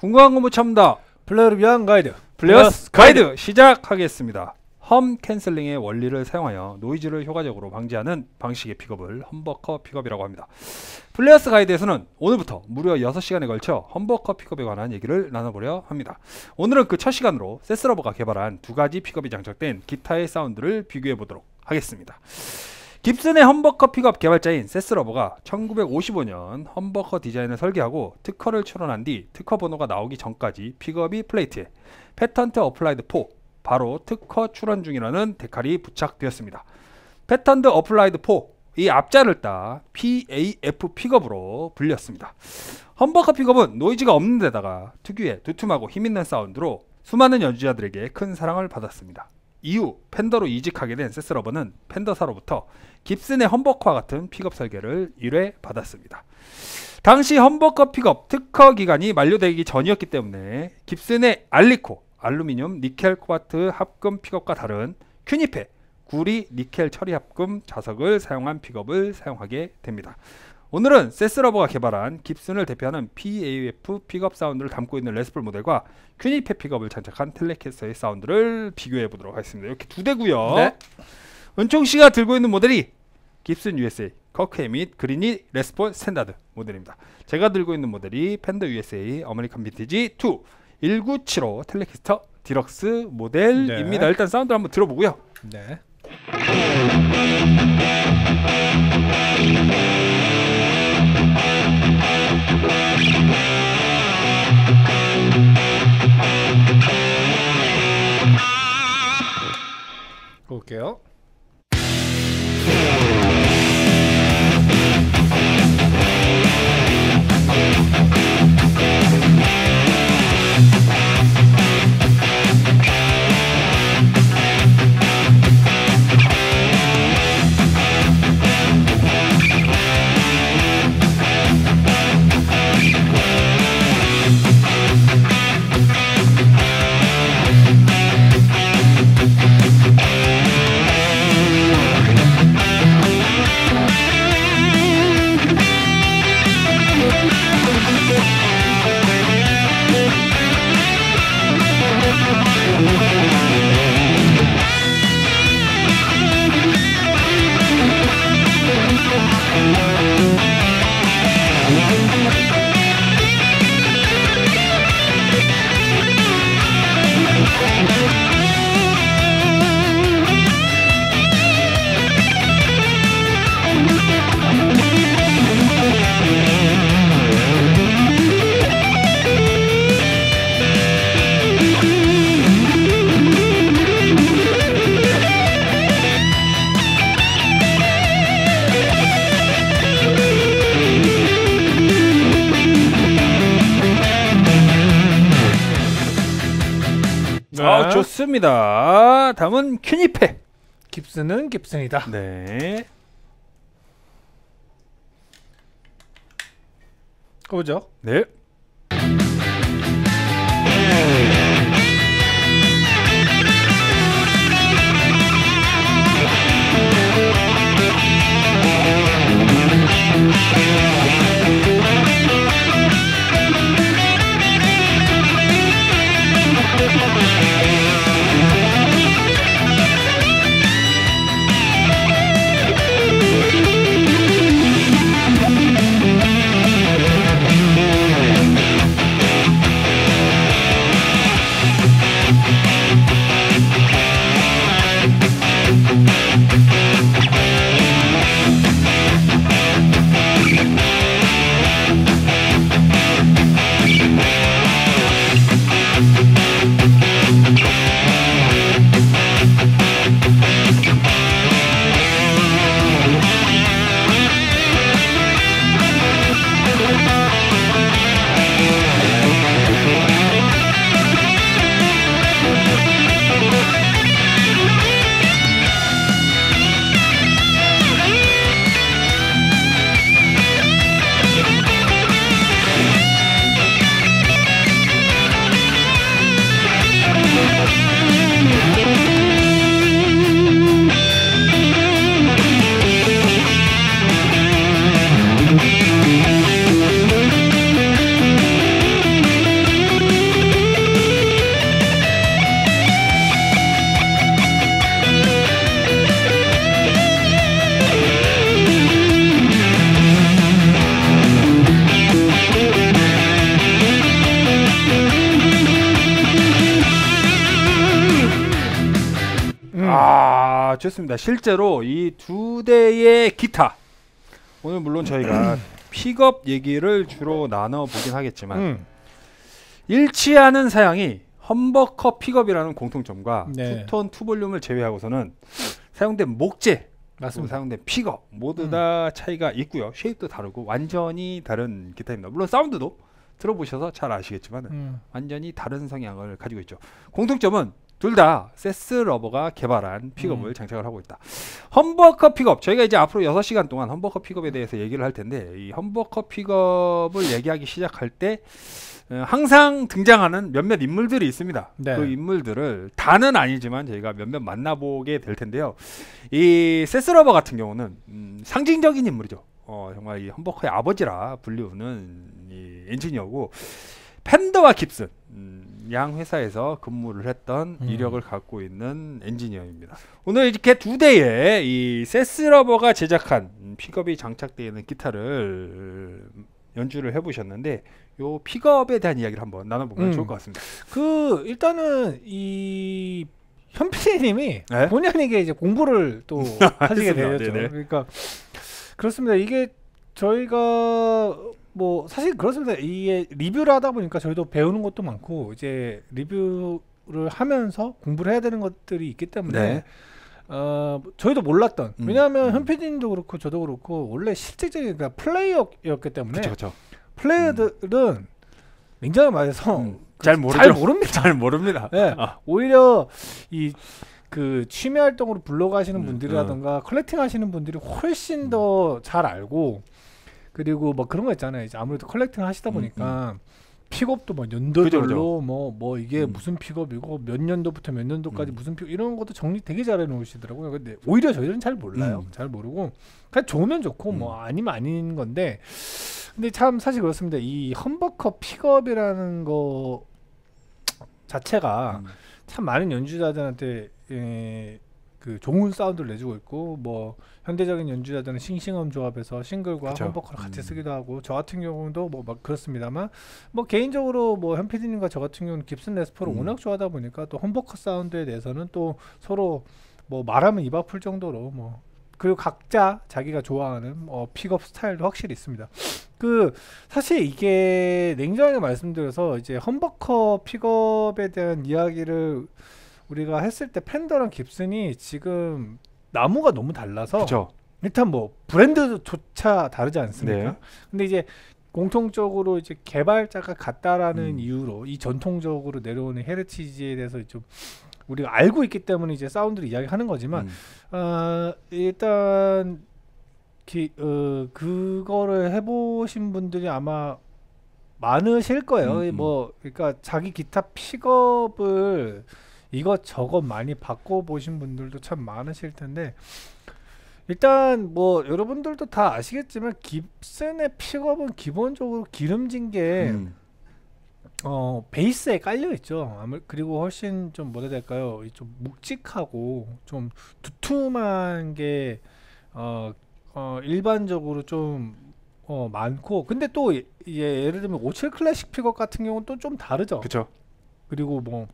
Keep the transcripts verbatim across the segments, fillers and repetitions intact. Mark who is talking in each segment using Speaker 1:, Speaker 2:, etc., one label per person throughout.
Speaker 1: 궁금한 거 못 참다.
Speaker 2: 플레이어를 위한 가이드.
Speaker 1: 플레이어스 가이드, 가이드 시작하겠습니다. 험 캔슬링의 원리를 사용하여 노이즈를 효과적으로 방지하는 방식의 픽업을 험버커 픽업이라고 합니다. 플레이어스 가이드에서는 오늘부터 무려 여섯 시간에 걸쳐 험버커 픽업에 관한 얘기를 나눠보려 합니다. 오늘은 그 첫 시간으로 세스러버가 개발한 두 가지 픽업이 장착된 기타의 사운드를 비교해 보도록 하겠습니다. 깁슨의 험버커 픽업 개발자인 세스러버가 천구백오십오 년 험버커 디자인을 설계하고 특허를 출원한 뒤 특허 번호가 나오기 전까지 픽업이 플레이트에 패턴트 어플라이드 사, 바로 특허 출원 중이라는 데칼이 부착되었습니다. 패턴트 어플라이드 사, 이 앞자를 따 피에이에프 픽업으로 불렸습니다. 험버커 픽업은 노이즈가 없는 데다가 특유의 두툼하고 힘있는 사운드로 수많은 연주자들에게 큰 사랑을 받았습니다. 이후 펜더로 이직하게 된 세스러버는 펜더사로부터 깁슨의 험버커와 같은 픽업 설계를 의뢰받았습니다. 당시 험버커 픽업 특허 기간이 만료되기 전이었기 때문에 깁슨의 알리코 알루미늄 니켈 코바트 합금 픽업과 다른 큐니페 구리 니켈 처리 합금 자석을 사용한 픽업을 사용하게 됩니다. 오늘은 세스러버가 개발한 깁슨을 대표하는 피에이에프 픽업 사운드를 담고 있는 레스폴 모델과 큐니페 픽업을 장착한 텔레캐스터의 사운드를 비교해 보도록 하겠습니다. 이렇게 두 대고요. 네. 은총씨가 들고 있는 모델이 깁슨 유에스에이 커크헤 및 그리니 레스폴 스탠다드 모델입니다. 제가 들고 있는 모델이 펜더 유에스에이 아메리칸 빈티지 이 천구백칠십오 텔레캐스터 디럭스 모델입니다. 네. 일단 사운드 한번 들어보고요.
Speaker 2: 네. 볼게요.
Speaker 1: 네. 아, 좋습니다. 다음은 큐니페.
Speaker 2: 깁슨은 깁슨이다.
Speaker 1: 네.
Speaker 2: 가보죠.
Speaker 1: 네. 좋습니다. 실제로 이 두 대의 기타 오늘 물론 저희가 픽업 얘기를 주로 나눠보긴 하겠지만
Speaker 2: 음.
Speaker 1: 일치하는 사양이 험버커 픽업이라는 공통점과
Speaker 2: 네.
Speaker 1: 투톤 투볼륨을 제외하고서는 사용된 목재
Speaker 2: 맞습니다.
Speaker 1: 사용된 픽업 모두
Speaker 2: 음.
Speaker 1: 다 차이가 있고요. 쉐입도 다르고 완전히 다른 기타입니다. 물론 사운드도 들어보셔서 잘 아시겠지만
Speaker 2: 음.
Speaker 1: 완전히 다른 성향을 가지고 있죠. 공통점은 둘 다 세스 러버가 개발한 픽업을
Speaker 2: 음. 장착을
Speaker 1: 장착을 하고 있다. 험버커 픽업 저희가 이제 앞으로 여섯 시간 동안 험버커 픽업에 대해서 얘기를 할 텐데 이 험버커 픽업을 얘기하기 시작할 때 어, 항상 등장하는 몇몇 인물들이 있습니다.
Speaker 2: 네.
Speaker 1: 그 인물들을 다는 아니지만 저희가 몇몇 만나보게 될 텐데요. 이 세스 러버 같은 경우는 음, 상징적인 인물이죠. 어, 정말 이 험버커의 아버지라 불리우는 이 엔지니어고 팬더와 깁슨 음, 양 회사에서 근무를 했던
Speaker 2: 음.
Speaker 1: 이력을 갖고 있는 엔지니어입니다. 오늘 이렇게 두 대의 이 세스 러버가 제작한 음, 픽업이 장착되어 있는 기타를 연주를 해보셨는데 요 픽업에 대한 이야기를 한번 나눠보면
Speaker 2: 음.
Speaker 1: 좋을 것 같습니다.
Speaker 2: 그 일단은 이 현피디님이
Speaker 1: 네?
Speaker 2: 본의 아니게 이제 공부를 또 하시게
Speaker 1: 알겠습니다.
Speaker 2: 되었죠.
Speaker 1: 네네.
Speaker 2: 그러니까 그렇습니다. 이게 저희가 뭐 사실 그렇습니다. 이게 리뷰를 하다 보니까 저희도 배우는 것도 많고 이제 리뷰를 하면서 공부를 해야 되는 것들이 있기 때문에
Speaker 1: 네.
Speaker 2: 어 저희도 몰랐던
Speaker 1: 음,
Speaker 2: 왜냐하면
Speaker 1: 음.
Speaker 2: 현피디님도 그렇고 저도 그렇고 원래 실질적인 그러니까 플레이어였기 때문에
Speaker 1: 그렇죠, 그렇죠.
Speaker 2: 플레이어들은 냉정히 말해서
Speaker 1: 음,
Speaker 2: 그
Speaker 1: 잘 모르죠.
Speaker 2: 잘 모릅니다.
Speaker 1: 잘 모릅니다.
Speaker 2: 네,
Speaker 1: 아.
Speaker 2: 오히려 이 그 취미 활동으로 블로그 하시는
Speaker 1: 음,
Speaker 2: 분들이라던가 컬렉팅 하시는 분들이 훨씬 더 잘 알고 그리고 뭐 그런 거 있잖아요. 이제 아무래도 컬렉팅 하시다
Speaker 1: 음,
Speaker 2: 보니까 픽업도 뭐 연도별로
Speaker 1: 그죠, 그죠.
Speaker 2: 뭐 뭐 이게
Speaker 1: 음.
Speaker 2: 무슨 픽업이고 몇 년도부터 몇 년도까지
Speaker 1: 음.
Speaker 2: 무슨 픽업 이런 것도 정리 되게 잘해 놓으시더라고요. 근데 오히려 저희들은 잘 몰라요.
Speaker 1: 음.
Speaker 2: 잘 모르고 그냥 좋으면 좋고
Speaker 1: 음.
Speaker 2: 뭐 아니면 아닌 건데 근데 참 사실 그렇습니다. 이 험버커 픽업이라는 거 자체가
Speaker 1: 음.
Speaker 2: 참 많은 연주자들한테 에, 그 좋은 사운드를 내주고 있고 뭐 현대적인 연주자들은 싱싱엄 조합에서 싱글과
Speaker 1: 그쵸.
Speaker 2: 험버커를 같이
Speaker 1: 음.
Speaker 2: 쓰기도 하고 저 같은 경우도 뭐 막 그렇습니다만 뭐 개인적으로 뭐 현피디님과 저 같은 경우는 깁슨 레스포를
Speaker 1: 음.
Speaker 2: 워낙 좋아하다 보니까 또 험버커 사운드에 대해서는 또 서로 뭐 말하면 입 아플 정도로 뭐 그리고 각자 자기가 좋아하는 어, 픽업 스타일도 확실히 있습니다. 그 사실 이게 냉정하게 말씀드려서 이제 험버커 픽업에 대한 이야기를 우리가 했을 때 팬더랑 깁슨이 지금 나무가 너무 달라서
Speaker 1: 그렇죠.
Speaker 2: 일단 뭐 브랜드조차 다르지 않습니까?
Speaker 1: 네.
Speaker 2: 근데 이제 공통적으로 이제 개발자가 같다라는
Speaker 1: 음.
Speaker 2: 이유로 이 전통적으로 내려오는 헤리티지에 대해서 좀 우리가 알고 있기 때문에 이제 사운드를 이야기하는 거지만
Speaker 1: 음.
Speaker 2: 어, 일단 기, 어, 그거를 해보신 분들이 아마 많으실 거예요.
Speaker 1: 음, 음.
Speaker 2: 뭐 그러니까 자기 기타 픽업을 이것저것 많이 바꿔보신 분들도 참 많으실 텐데 일단 뭐 여러분들도 다 아시겠지만 깁슨의 픽업은 기본적으로 기름진 게
Speaker 1: 음.
Speaker 2: 어, 베이스에 깔려 있죠. 아무 그리고 훨씬 좀 뭐라 해야 될까요? 좀 묵직하고 좀 두툼한 게 어, 어, 일반적으로 좀 어, 많고 근데 또 예, 예를 들면 오십칠 클래식 픽업 같은 경우는 또 좀 다르죠.
Speaker 1: 그렇죠.
Speaker 2: 그리고 뭐,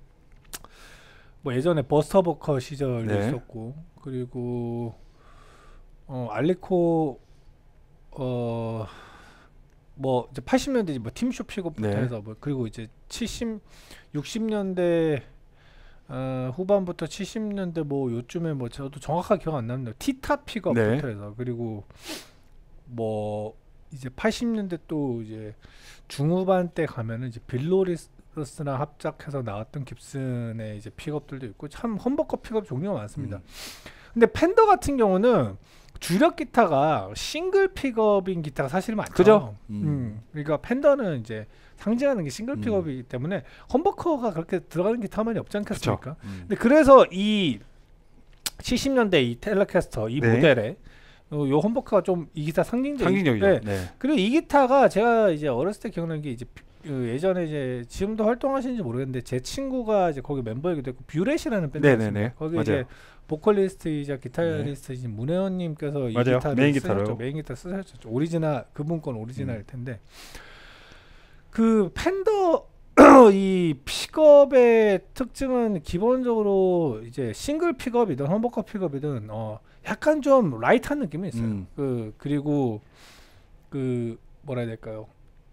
Speaker 2: 뭐 예전에 버스터 버커 시절도
Speaker 1: 네.
Speaker 2: 있었고 그리고 어, 알리코 어 뭐 이제 팔십 년대 뭐 팀쇼 픽업부터
Speaker 1: 네.
Speaker 2: 해서 뭐 그리고 이제 칠십 육십 년대 어, 후반부터 칠십 년대 뭐 요쯤에 뭐 저도 정확하게 기억 안 납니다. 티타 픽업부터
Speaker 1: 네.
Speaker 2: 해서 그리고 뭐 이제 팔십 년대 또 이제 중후반 때 가면은 이제 빌로리스랑 합작해서 나왔던 깁슨의 이제 픽업들도 있고 참 험버커 픽업 종류가 많습니다.
Speaker 1: 음.
Speaker 2: 근데 팬더 같은 경우는 주력 기타가 싱글 픽업인 기타가 사실 많죠.
Speaker 1: 그죠?
Speaker 2: 음.
Speaker 1: 음.
Speaker 2: 그러니까 팬더는 이제 상징하는 게 싱글
Speaker 1: 음.
Speaker 2: 픽업이기 때문에 험버커가 그렇게 들어가는 기타만이 없지 않겠습니까?
Speaker 1: 그렇죠. 음.
Speaker 2: 근데 그래서 이 칠십 년대 이 텔레캐스터 이
Speaker 1: 네.
Speaker 2: 모델에 어, 요 험버커가 좀 이 기타 상징적
Speaker 1: 상징적이죠.
Speaker 2: 네.
Speaker 1: 네.
Speaker 2: 그리고 이 기타가 제가 이제 어렸을 때 기억나는 게 이제 비- 그 예전에 이제 지금도 활동하시는지 모르겠는데 제 친구가 이제 거기 멤버이기도 했고 뷰렛이라는 밴드가
Speaker 1: 네네네.
Speaker 2: 있습니다. 거기
Speaker 1: 맞아요.
Speaker 2: 이제 보컬리스트이자 기타리스트이신 문혜원님께서 이
Speaker 1: 맞아요.
Speaker 2: 기타를
Speaker 1: 메인
Speaker 2: 쓰셨죠.
Speaker 1: 기타로.
Speaker 2: 메인 기타 쓰셨죠. 오리지널 그분 건 오리지널일
Speaker 1: 음.
Speaker 2: 텐데 그 팬더 이 픽업의 특징은 기본적으로 이제 싱글 픽업이든 험버커 픽업이든 어 약간 좀 라이트한 느낌이 있어요.
Speaker 1: 음.
Speaker 2: 그 그리고 그 뭐라 해야 될까요?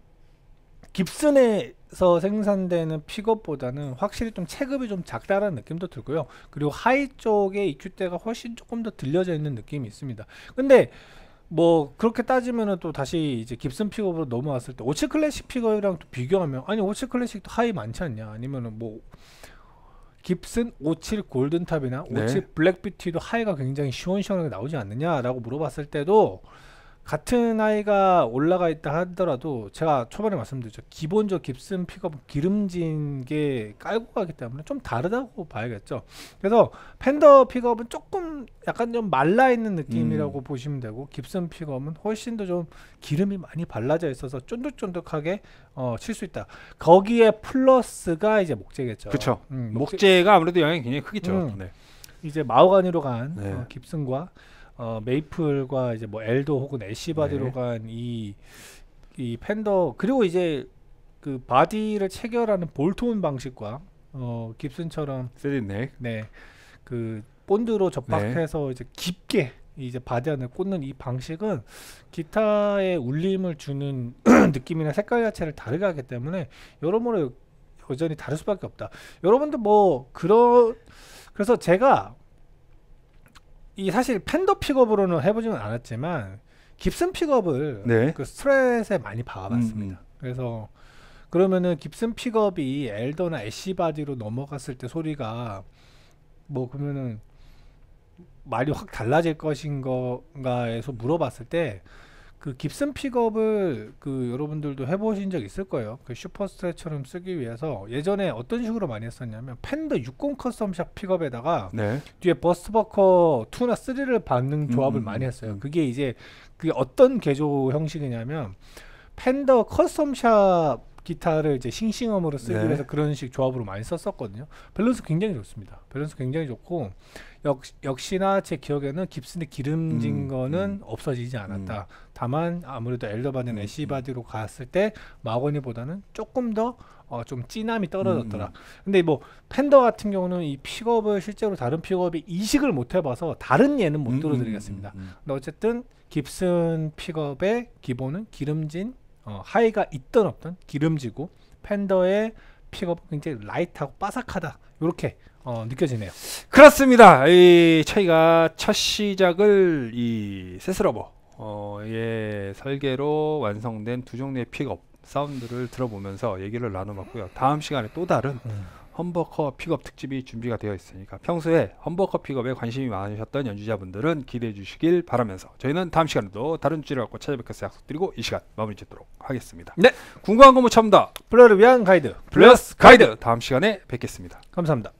Speaker 2: 깁슨에서 생산되는 픽업보다는 확실히 좀 체급이 좀 작다라는 느낌도 들고요. 그리고 하이 쪽에 이큐대가 훨씬 조금 더 들려져 있는 느낌이 있습니다. 근데 뭐 그렇게 따지면은 또 다시 이제 깁슨 픽업으로 넘어왔을 때 오칠 클래식 픽업이랑 또 비교하면 아니 오칠 클래식도 하이 많지 않냐, 아니면은 뭐 깁슨 오칠 골든탑이나
Speaker 1: 네.
Speaker 2: 오칠 블랙뷰티도 하이가 굉장히 시원시원하게 나오지 않느냐라고 물어봤을 때도 같은 하이가 올라가 있다 하더라도 제가 초반에 말씀드렸죠. 기본적 깁슨 픽업은 기름진 게 깔고 가기 때문에 좀 다르다고 봐야겠죠. 그래서 팬더 픽업은 조금 약간 좀 말라있는 느낌이라고
Speaker 1: 음.
Speaker 2: 보시면 되고, 깁슨 픽업은 훨씬 더 좀 기름이 많이 발라져 있어서 쫀득쫀득하게 어, 칠 수 있다. 거기에 플러스가 이제 목재겠죠.
Speaker 1: 그렇죠.
Speaker 2: 음, 목재,
Speaker 1: 목재가 아무래도 영향이 굉장히 크겠죠.
Speaker 2: 음.
Speaker 1: 네.
Speaker 2: 이제 마호가니로 간
Speaker 1: 네.
Speaker 2: 어, 깁슨과 어, 메이플과 이제 뭐 엘도 혹은 애쉬바디로
Speaker 1: 네.
Speaker 2: 간 이 이 팬더, 그리고 이제 그 바디를 체결하는 볼트온 방식과 어, 깁슨처럼
Speaker 1: 세딘넥.
Speaker 2: 네, 그 본드로 접박해서 이제 깊게 이제 바디 안에 꽂는 이 방식은 기타에 울림을 주는 느낌이나 색깔 자체를 다르게 하기 때문에 여러모로 여전히 다를 수밖에 없다. 여러분들 뭐 그런, 그래서 제가 이 사실 팬더 픽업으로는 해보지는 않았지만 깁슨 픽업을
Speaker 1: 네.
Speaker 2: 그 스트랫에 많이 박아봤습니다.
Speaker 1: 음, 음.
Speaker 2: 그래서 그러면은 깁슨 픽업이 엘더나 애쉬 바디로 넘어갔을 때 소리가 뭐 그러면은 말이 확 달라질 것인가에서 물어봤을 때 그 깁슨 픽업을 그 여러분들도 해보신 적 있을 거예요. 그 슈퍼 스트랫처럼 쓰기 위해서 예전에 어떤 식으로 많이 했었냐면 팬더 육십 커스텀샵 픽업에다가
Speaker 1: 네.
Speaker 2: 뒤에 버스트버커 이나 쓰리를 받는 조합을
Speaker 1: 음,
Speaker 2: 많이
Speaker 1: 음,
Speaker 2: 했어요.
Speaker 1: 음.
Speaker 2: 그게 이제 그게 어떤 개조 형식이냐면 팬더 커스텀샵 기타를 이제 싱싱엄으로 쓰기
Speaker 1: 네.
Speaker 2: 위해서 그런 식 조합으로 많이 썼었거든요. 밸런스 굉장히 좋습니다. 밸런스 굉장히 좋고 역, 역시나 제 기억에는 깁슨의 기름진
Speaker 1: 음,
Speaker 2: 거는
Speaker 1: 음.
Speaker 2: 없어지지 않았다. 다만 아무래도 엘더바디나
Speaker 1: 음,
Speaker 2: 애쉬바디로 갔을 때 마거니보다는 조금 더 어, 좀 진함이 떨어졌더라.
Speaker 1: 음,
Speaker 2: 근데 뭐 팬더 같은 경우는 이 픽업을 실제로 다른 픽업이 이식을 못 해봐서 다른 예는 못
Speaker 1: 음,
Speaker 2: 들어드리겠습니다.
Speaker 1: 음, 음, 음.
Speaker 2: 근데 어쨌든 깁슨 픽업의 기본은 기름진 어, 하이가 있던 없던 기름지고, 팬더의 픽업은 굉장히 라이트하고 바삭하다, 이렇게 어, 느껴지네요.
Speaker 1: 그렇습니다. 이 차이가 첫 시작을 이 세스러버 어, 의 설계로 완성된 두 종류의 픽업 사운드를 들어보면서 얘기를 나눠봤고요. 다음 시간에 또 다른
Speaker 2: 음.
Speaker 1: 험버커 픽업 특집이 준비가 되어 있으니까 평소에 험버커 픽업에 관심이 많으셨던 연주자분들은 기대해 주시길 바라면서 저희는 다음 시간에도 다른 주제를 갖고 찾아뵙겠서 약속드리고 이 시간 마무리 짓도록 하겠습니다.
Speaker 2: 네,
Speaker 1: 궁금한 거 못 참다.
Speaker 2: 플레이를 위한 가이드
Speaker 1: 플러스 가이드 다음 시간에 뵙겠습니다.
Speaker 2: 감사합니다.